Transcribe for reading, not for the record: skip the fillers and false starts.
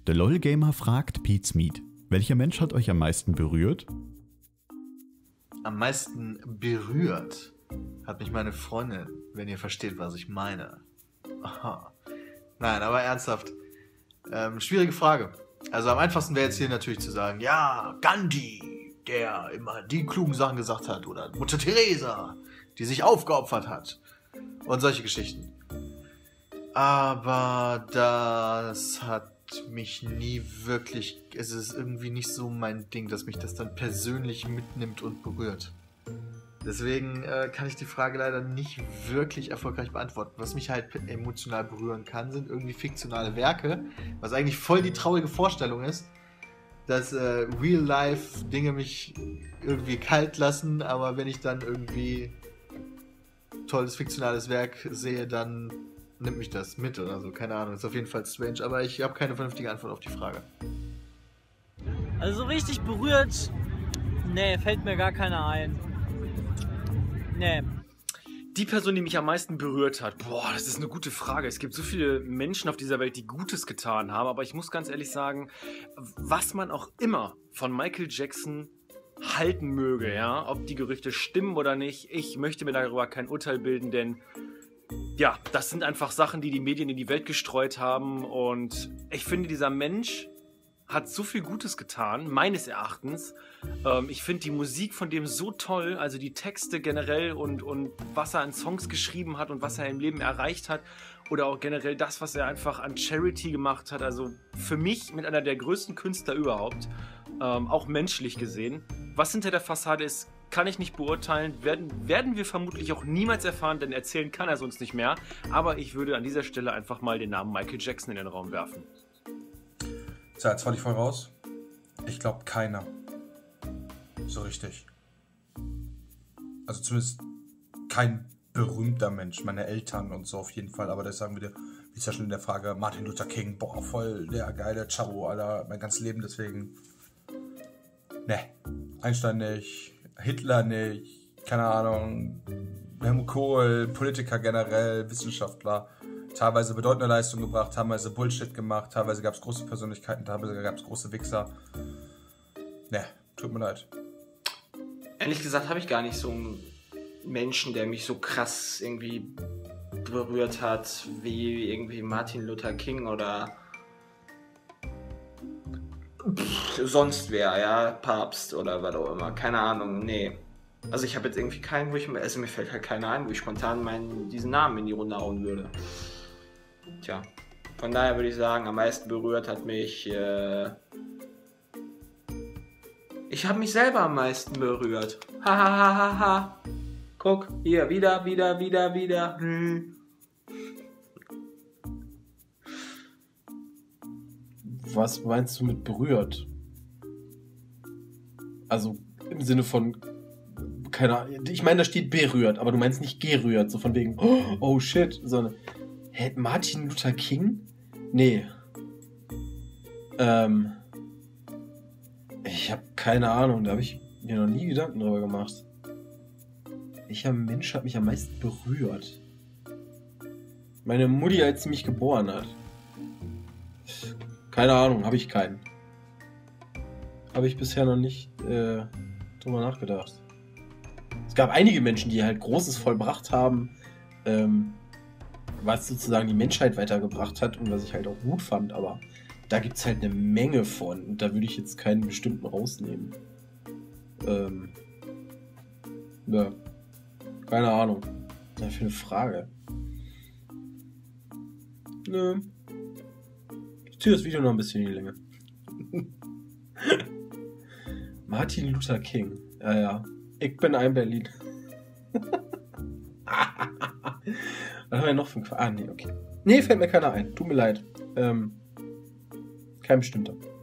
Der LOL-Gamer fragt Pete's Meat. Welcher Mensch hat euch am meisten berührt? Am meisten berührt hat mich meine Freundin, wenn ihr versteht, was ich meine. Aha. Nein, aber ernsthaft. Schwierige Frage. Also am einfachsten wäre jetzt hier natürlich zu sagen, ja, Gandhi, der immer die klugen Sachen gesagt hat, oder Mutter Teresa, die sich aufgeopfert hat und solche Geschichten. Aber das hat mich nie wirklich, es ist irgendwie nicht so mein Ding, dass mich das dann persönlich mitnimmt und berührt. Deswegen kann ich die Frage leider nicht wirklich erfolgreich beantworten. Was mich halt emotional berühren kann, sind irgendwie fiktionale Werke, was eigentlich voll die traurige Vorstellung ist, dass Real-Life-Dinge mich irgendwie kalt lassen, aber wenn ich dann irgendwie tolles fiktionales Werk sehe, dann nimmt mich das mit oder so. Keine Ahnung, ist auf jeden Fall strange, aber ich habe keine vernünftige Antwort auf die Frage. Also so richtig berührt, nee, fällt mir gar keiner ein. Nee. Die Person, die mich am meisten berührt hat, boah, das ist eine gute Frage. Es gibt so viele Menschen auf dieser Welt, die Gutes getan haben, aber ich muss ganz ehrlich sagen, was man auch immer von Michael Jackson halten möge, ja, ob die Gerüchte stimmen oder nicht, ich möchte mir darüber kein Urteil bilden, denn ja, das sind einfach Sachen, die die Medien in die Welt gestreut haben und ich finde, dieser Mensch hat so viel Gutes getan, meines Erachtens. Ich finde die Musik von dem so toll, also die Texte generell und was er an Songs geschrieben hat und was er im Leben erreicht hat oder auch generell das, was er einfach an Charity gemacht hat. Also für mich mit einer der größten Künstler überhaupt, auch menschlich gesehen. Was hinter der Fassade ist, kann ich nicht beurteilen, werden wir vermutlich auch niemals erfahren, denn erzählen kann er es uns nicht mehr. Aber ich würde an dieser Stelle einfach mal den Namen Michael Jackson in den Raum werfen. So, jetzt falle ich voll raus. Ich glaube keiner. So richtig. Also zumindest kein berühmter Mensch. Meine Eltern und so auf jeden Fall. Aber das sagen wir, wie ist ja schon in der Frage, Martin Luther King, boah, voll der geile Chavo, Alter, mein ganzes Leben deswegen. Ne, Einstein nicht, Hitler nicht, keine Ahnung, Helmut Kohl, Politiker generell, Wissenschaftler. Teilweise bedeutende Leistung gebracht, teilweise Bullshit gemacht, teilweise gab es große Persönlichkeiten, teilweise gab es große Wichser. Ne, tut mir leid. Ehrlich gesagt habe ich gar nicht so einen Menschen, der mich so krass irgendwie berührt hat, wie irgendwie Martin Luther King oder sonst wer, ja, Papst oder was auch immer, keine Ahnung, nee. Also ich habe jetzt irgendwie keinen, also mir fällt halt keiner ein, wo ich spontan diesen Namen in die Runde hauen würde. Tja, von daher würde ich sagen, am meisten berührt hat mich, ich habe mich selber am meisten berührt. Ha. Guck, hier, wieder. Was meinst du mit berührt? Also im Sinne von, keine Ahnung, ich meine, da steht berührt, aber du meinst nicht gerührt, so von wegen, oh shit, sondern, hä, Martin Luther King? Nee. Ich habe keine Ahnung, da habe ich mir noch nie Gedanken drüber gemacht. Welcher Mensch hat mich am meisten berührt? Meine Mutti, als sie mich geboren hat. Keine Ahnung, habe ich keinen. Habe ich bisher noch nicht drüber nachgedacht. Es gab einige Menschen, die halt Großes vollbracht haben, was sozusagen die Menschheit weitergebracht hat und was ich halt auch gut fand, aber da gibt es halt eine Menge von und da würde ich jetzt keinen bestimmten rausnehmen. Ja, keine Ahnung. Was ist das für eine Frage? Nö. Ich ziehe das Video noch ein bisschen in die Länge. Martin Luther King. Ja. Ich bin ein Berlin. Was haben wir noch für ein nee, okay. Nee, fällt mir keiner ein. Tut mir leid. Kein bestimmter.